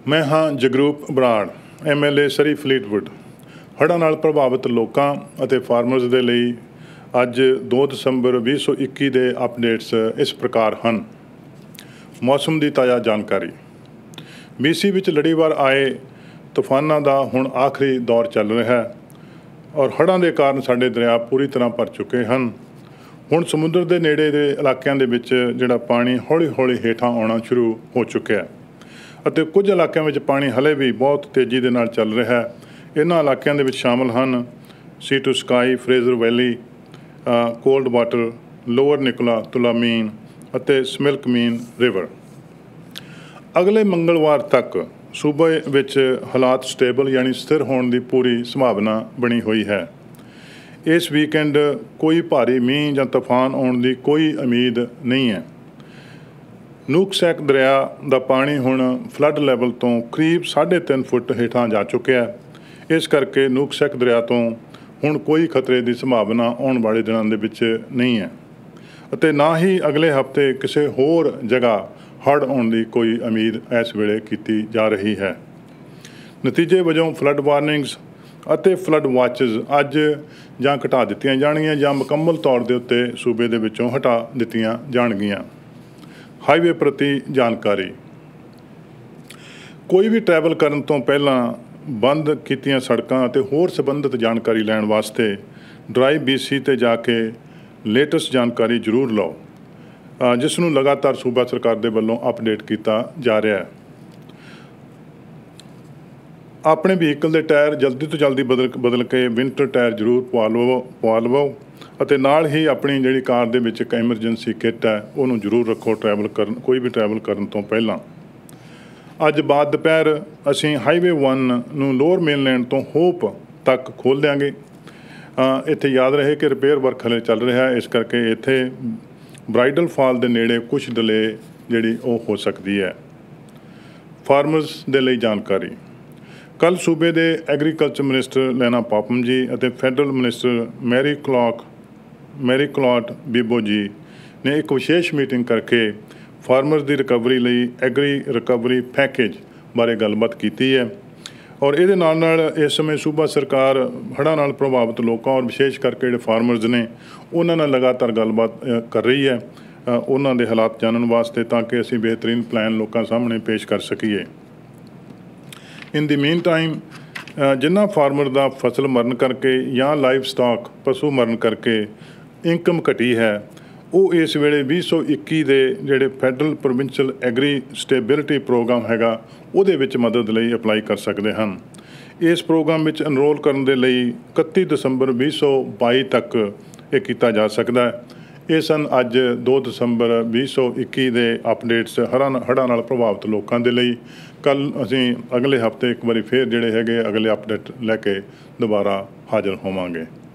मैं हाँ Jagroop Brar MLA Surrey Fleetwood. ਹੜ੍ਹਾਂ ਨਾਲ ਪ੍ਰਭਾਵਿਤ ਲੋਕਾਂ ਅਤੇ ਫਾਰਮਰਸ ਦੇ ਲਈ ਅੱਜ 2 ਦਸੰਬਰ 2021 ਦੇ ਅਪਡੇਟਸ ਇਸ ਪ੍ਰਕਾਰ ਹਨ। ਮੌਸਮ ਦੀ ਤਾਜ਼ਾ ਜਾਣਕਾਰੀ। BC ਵਿੱਚ ਲੜੀਵਾਰ ਆਏ ਤੂਫਾਨਾਂ ਦਾ ਹੁਣ ਆਖਰੀ ਦੌਰ ਚੱਲ ਰਿਹਾ ਹੈ ਔਰ ਹੜ੍ਹਾਂ ਦੇ ਕਾਰਨ ਸਾਡੇ ਦਰਿਆ ਪੂਰੀ ਤਰ੍ਹਾਂ ਭਰ ਚੁੱਕੇ ਹਨ। ਹੁਣ ਸਮੁੰਦਰ ਦੇ ਨੇੜੇ ਦੇ ਇਲਾਕਿਆਂ ਦੇ ਵਿੱਚ ਜਿਹੜਾ ਪਾਣੀ ਹੌਲੀ ਹੌਲੀ ਹੇਠਾਂ ਆਉਣਾ ਸ਼ੁਰੂ ਹੋ ਚੁੱਕਿਆ ਹੈ ਅਤੇ ਕੁਝ ਇਲਾਕਿਆਂ ਵਿੱਚ ਪਾਣੀ ਹਲੇ ਵੀ ਬਹੁਤ ਤੇਜ਼ੀ ਦੇ ਨਾਲ ਚੱਲ ਰਿਹਾ ਹੈ। ਇਹਨਾਂ ਇਲਾਕਿਆਂ ਦੇ ਵਿੱਚ ਸ਼ਾਮਲ ਹਨ Sea to Sky, Fraser Valley, Coldwater, Lower Nicola, Tulameen ਅਤੇ ਸਮਿਲਕਮੀਨ ਰਿਵਰ। ਅਗਲੇ ਮੰਗਲਵਾਰ ਤੱਕ ਸੂਬੇ ਵਿੱਚ ਹਾਲਾਤ ਸਟੇਬਲ ਯਾਨੀ ਸਥਿਰ ਹੋਣ ਦੀ ਪੂਰੀ ਸੰਭਾਵਨਾ ਬਣੀ ਹੋਈ ਹੈ। ਇਸ ਵੀਕਐਂਡ ਕੋਈ ਭਾਰੀ ਮੀਂਹ ਜਾਂ ਤੂਫਾਨ ਆਉਣ ਦੀ ਕੋਈ ਉਮੀਦ ਨਹੀਂ ਹੈ। ਨੂਕਸੈਕ ਦਰਿਆ ਦਾ ਪਾਣੀ ਹੁਣ ਫਲੱਡ ਲੈਵਲ ਤੋਂ ਕਰੀਬ 3.5 ਫੁੱਟ ਹੇਠਾਂ ਜਾ ਚੁੱਕਿਆ ਹੈ। ਇਸ ਕਰਕੇ ਨੂਕਸੈਕ ਦਰਿਆ ਤੋਂ ਹੁਣ ਕੋਈ ਖਤਰੇ ਦੀ ਸੰਭਾਵਨਾ ਆਉਣ ਵਾਲੇ ਦਿਨਾਂ ਦੇ ਵਿੱਚ ਨਹੀਂ ਹੈ ਅਤੇ ਨਾ ਹੀ ਅਗਲੇ ਹਫ਼ਤੇ ਕਿਸੇ ਹੋਰ ਜਗ੍ਹਾ ਹੜ੍ਹ ਆਉਣ ਦੀ ਕੋਈ ਉਮੀਦ ਇਸ ਵੇਲੇ ਕੀਤੀ ਜਾ ਰਹੀ ਹੈ। ਨਤੀਜੇ ਵਜੋਂ ਫਲੱਡ ਵਾਰਨਿੰਗਸ ਅਤੇ ਫਲੱਡ ਵਾਚਸ ਅੱਜ ਜਾਂ ਘਟਾ ਦਿੱਤੀਆਂ ਜਾਣਗੀਆਂ ਜਾਂ ਮੁਕੰਮਲ ਤੌਰ ਦੇ ਉੱਤੇ ਸੂਬੇ ਦੇ ਵਿੱਚੋਂ ਹਟਾ ਦਿੱਤੀਆਂ ਜਾਣਗੀਆਂ। ਹਾਈਵੇ ਪ੍ਰਤੀ ਜਾਣਕਾਰੀ। ਕੋਈ ਵੀ ਟਰੈਵਲ ਕਰਨ ਤੋਂ ਪਹਿਲਾਂ ਬੰਦ ਕੀਤੀਆਂ ਸੜਕਾਂ ਅਤੇ ਹੋਰ ਸੰਬੰਧਿਤ ਜਾਣਕਾਰੀ ਲੈਣ ਵਾਸਤੇ ਡਰਾਈਵ BC ਤੇ ਜਾ ਕੇ ਲੇਟੈਸਟ ਜਾਣਕਾਰੀ ਜ਼ਰੂਰ ਲਓ, ਜਿਸ ਨੂੰ ਲਗਾਤਾਰ ਸੂਬਾ ਸਰਕਾਰ ਦੇ ਵੱਲੋਂ ਅਪਡੇਟ ਕੀਤਾ ਜਾ ਰਿਹਾ ਹੈ। ਆਪਣੇ ਵਹੀਕਲ ਦੇ ਟਾਇਰ ਜਲਦੀ ਤੋਂ ਜਲਦੀ ਬਦਲ ਕੇ ਵਿੰਟਰ ਟਾਇਰ ਜ਼ਰੂਰ ਪਵਾ ਲਵੋ ਅਤੇ ਨਾਲ ਹੀ ਆਪਣੀ ਜਿਹੜੀ ਕਾਰ ਦੇ ਵਿੱਚ ਇੱਕ ਐਮਰਜੈਂਸੀ ਕਿੱਟ ਹੈ ਉਹਨੂੰ ਜ਼ਰੂਰ ਰੱਖੋ ਕੋਈ ਵੀ ਟਰੈਵਲ ਕਰਨ ਤੋਂ ਪਹਿਲਾਂ। ਅੱਜ ਬਾਅਦ ਦੁਪਹਿਰ ਅਸੀਂ ਹਾਈਵੇ 1 ਨੂੰ ਲੋਅਰ ਮੇਨਲੈਂਡ ਤੋਂ ਹੋਪ ਤੱਕ ਖੋਲ੍ਹ ਦਿਆਂਗੇ। ਇੱਥੇ ਯਾਦ ਰਹੇ ਕਿ ਰਿਪੇਅਰ ਵਰਕ ਹਲੇ ਚੱਲ ਰਿਹਾ ਹੈ, ਇਸ ਕਰਕੇ ਇੱਥੇ ਬ੍ਰਾਈਡਲ ਫਾਲ ਦੇ ਨੇੜੇ ਕੁਝ ਡਿਲੇ ਜਿਹੜੀ ਉਹ ਹੋ ਸਕਦੀ ਹੈ। ਫਾਰਮਰਸ ਦੇ ਲਈ ਜਾਣਕਾਰੀ। ਕੱਲ੍ਹ ਸੂਬੇ ਦੇ ਐਗਰੀਕਲਚਰ ਮਿਨਿਸਟਰ ਲੈਨਾ ਪਾਪਮ ਜੀ ਅਤੇ federal minister Marie Claude Bibeau ji ਨੇ ਇੱਕ ਵਿਸ਼ੇਸ਼ ਮੀਟਿੰਗ ਕਰਕੇ ਫਾਰਮਰਸ ਦੀ ਰਿਕਵਰੀ ਲਈ ਐਗਰੀ ਰਿਕਵਰੀ ਪੈਕੇਜ ਬਾਰੇ ਗੱਲਬਾਤ ਕੀਤੀ ਹੈ ਔਰ ਇਹਦੇ ਨਾਲ ਨਾਲ ਇਸ ਸਮੇਂ ਸੂਬਾ ਸਰਕਾਰ ਹੜ੍ਹਾਂ ਨਾਲ ਪ੍ਰਭਾਵਿਤ ਲੋਕਾਂ ਔਰ ਵਿਸ਼ੇਸ਼ ਕਰਕੇ ਜਿਹੜੇ ਫਾਰਮਰਸ ਨੇ ਉਹਨਾਂ ਨਾਲ ਲਗਾਤਾਰ ਗੱਲਬਾਤ ਕਰ ਰਹੀ ਹੈ, ਉਹਨਾਂ ਦੇ ਹਾਲਾਤ ਜਾਣਨ ਵਾਸਤੇ, ਤਾਂ ਕਿ ਅਸੀਂ ਬਿਹਤਰੀਨ ਪਲਾਨ ਲੋਕਾਂ ਸਾਹਮਣੇ ਪੇਸ਼ ਕਰ ਸਕੀਏ। ਇਨ ਦੀ ਮੀਨ ਟਾਈਮ ਜਿਨ੍ਹਾਂ ਫਾਰਮਰ ਦਾ ਫਸਲ ਮਰਨ ਕਰਕੇ ਜਾਂ ਲਾਈਵ ਸਟਾਕ ਪਸ਼ੂ ਮਰਨ ਕਰਕੇ ਇਨਕਮ ਘਟੀ ਹੈ, ਉਹ ਇਸ ਵੇਲੇ 2021 ਦੇ ਜਿਹੜੇ federal provincial agri stability programme ਹੈਗਾ ਉਹਦੇ ਵਿੱਚ ਮਦਦ ਲਈ ਅਪਲਾਈ ਕਰ ਸਕਦੇ ਹਨ। ਇਸ ਪ੍ਰੋਗਰਾਮ ਵਿੱਚ ਐਨਰੋਲ ਕਰਨ ਦੇ ਲਈ 31 ਦਸੰਬਰ 2022 ਤੱਕ ਇਹ ਕੀਤਾ ਜਾ ਸਕਦਾ ਹੈ। ਇਹ ਸਨ ਅੱਜ 2 ਦਸੰਬਰ 2021 ਦੇ ਅਪਡੇਟਸ ਹੜ੍ਹਾਂ ਨਾਲ ਪ੍ਰਭਾਵਿਤ ਲੋਕਾਂ ਦੇ ਲਈ। ਕੱਲ੍ਹ ਅਸੀਂ ਅਗਲੇ ਹਫ਼ਤੇ ਇੱਕ ਵਾਰੀ ਫੇਰ ਜਿਹੜੇ ਹੈਗੇ ਅਗਲੇ ਅਪਡੇਟ ਲੈ ਕੇ ਦੁਬਾਰਾ ਹਾਜ਼ਰ ਹੋਵਾਂਗੇ।